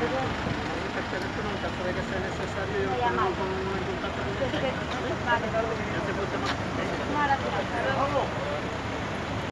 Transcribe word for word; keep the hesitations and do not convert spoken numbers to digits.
el teléfono en caso de que sea necesario yo Muy amable. pongo en contacto con usted. Perfecto. Vale, Ya se puede tomar. muchísimas gracias. Hasta luego.